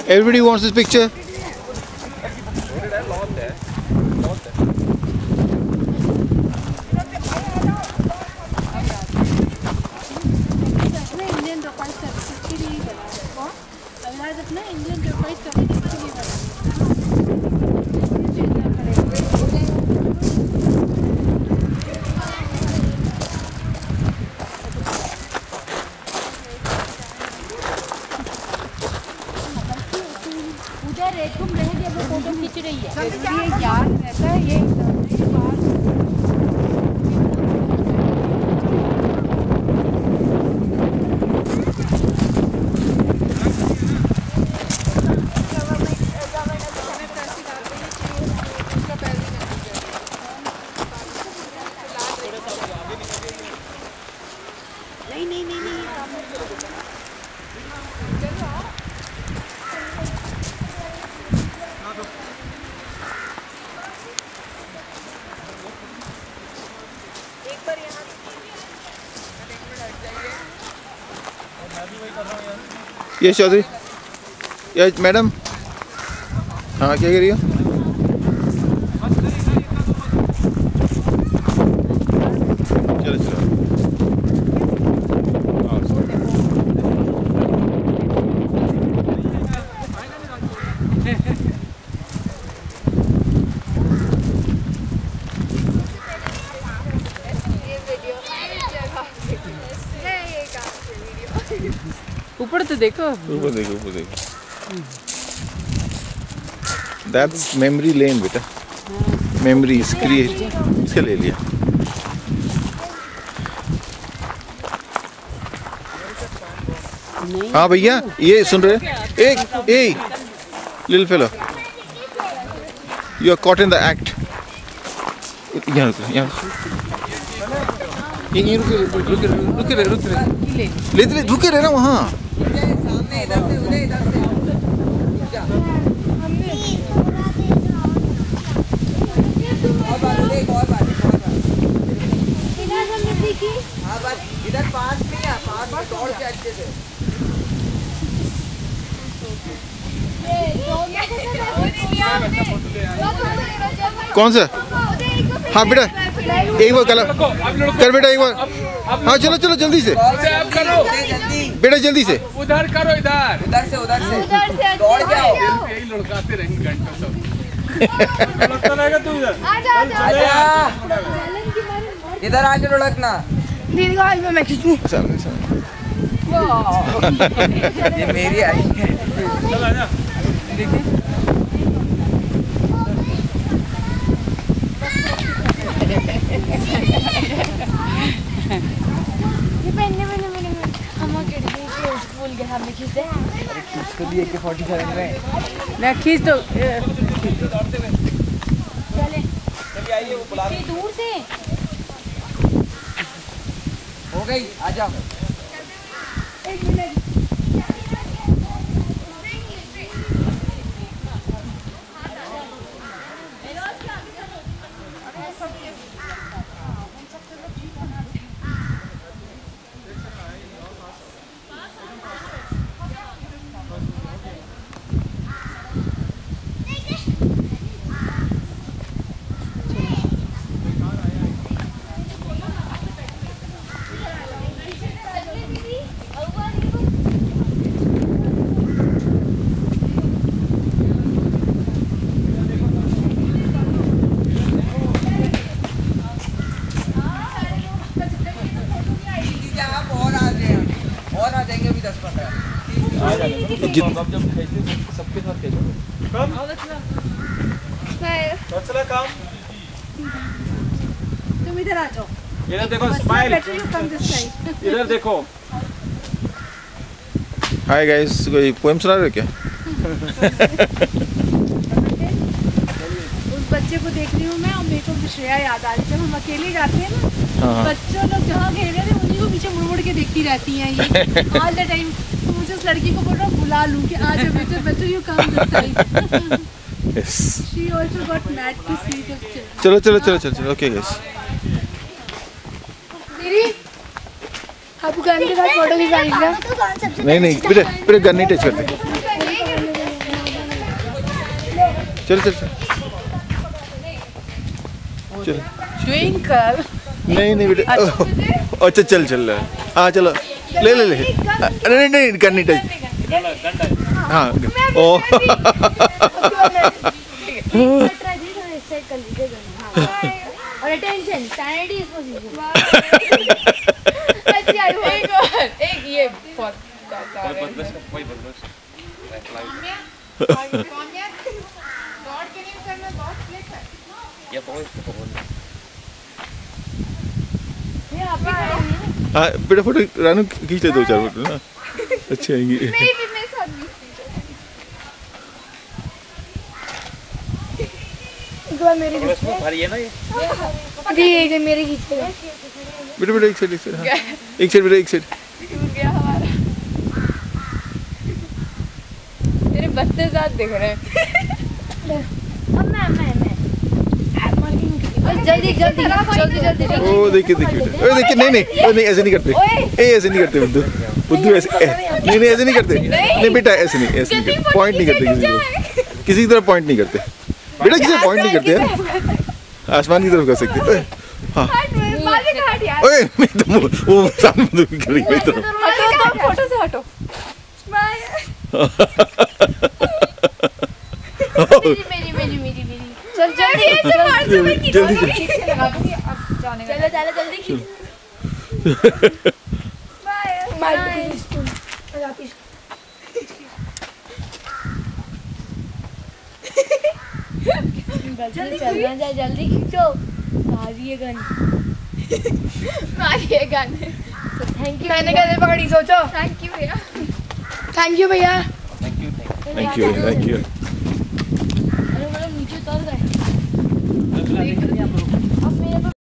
Everybody wants this picture. उधर एक तुम रह गया वो फोटो खींच रही है ये याद रहता है ये ये चौधरी, ये मैडम, हाँ क्या कह रही हो? चलो चलो। ऊपर तो देखो, ऊपर देखो, ऊपर देखो। That's memory lane बेटा, memories create, इसका ले लिया। हाँ भैया, ये सुन रहे? little fellow, you are caught in the act. यहाँ रुक, यहाँ रुके रहे ना वहाँ। सामने इधर से उधर, इधर से और बार हाँ बस इधर पास में है, पास में दौड़ के अच्छे से। कौन सा? हाँ बेटा एक बार कर बेटा एक बार। हाँ चलो चलो जल्दी से बेटा, जल्दी से उधर करो, इधर से दौड़ जाओ। यही लुढ़काते रहेंगे घंटों सब। इधर आके लुढ़कना। मैं खींचूं। ये मेरी आई है। मैं खींच तो आइए वो बुला दूर से हो गई, आ जाओ। एक मिनट सबके साथ काम। तुम इधर आ जाओ। इधर देखो, स्माइल। इधर देखो। हाय गाइस, कोई पोएम सुना रहे क्या? उस बच्चे को देख रही हूँ मैं और मेरे को श्रेया याद आ रही है। जब हम अकेले जाते हैं ना, बच्चों लोग जहाँ खेल रहे थे उन्हीं को पीछे मुड़ मुड़ के देखती रहती हैं ये ऑल द टाइम। तो मुझे उस लड़की को बोल रहा हूँ बुला लूँ कि आज बेटे बच्चों you come this side. She also got mad to see the children. चलो चलो चलो चलो चलो ओके गाइस। मेरी आपको गाने के साथ फोटो खिंचाएंगे? नहीं नहीं बेटे बेटे गन नहीं टच करते। चल चल चल। ट्विंकल। नहीं नहीं बेटा, अच्छा चल चल, हाँ चलो ले ले ले। नहीं नहीं करनी टच, हाँ ओ और अटेंशन सैनिटी इज पोजीशन। एक ये बहुत हाँ बेटा फोटो रानू खींच ले 2-4 फोटो ना, अच्छे आएंगे। भारी है ना ये। ये मेरे खींचेगा। बेटा बेटा एक साइड हाँ। एक साइड बेटा एक साइड। मेरे बच्चे साथ दिख रहे हैं। अब मैं जल्दी जल्दी जल्दी जल्दी। ओ देखिए देखिए ओए देखिए, नहीं नहीं ओए नहीं ऐसे नहीं करते, ऐसे नहीं करते बुद्धू, बुद्धू ऐसे नहीं नहीं ऐसे नहीं करते, नहीं बेटा ऐसे नहीं करते, पॉइंट नहीं करते किसी की तरफ पॉइंट नहीं करते बेटा, किसी पॉइंट नहीं करते यार, आसमान की तरफ कर सकते। हाँ ओए मैं तो वो सामने तो कर रही है, तो फोटो से हटो। मेरी चल जल्दी जल्दी चलो जल्दी जल्दी खींचो। मारिए गन। Thank you. मैंने कैसे पकड़ी सोचो। थैंक यू भैया। थैंक यू भैया। Thank you thank you.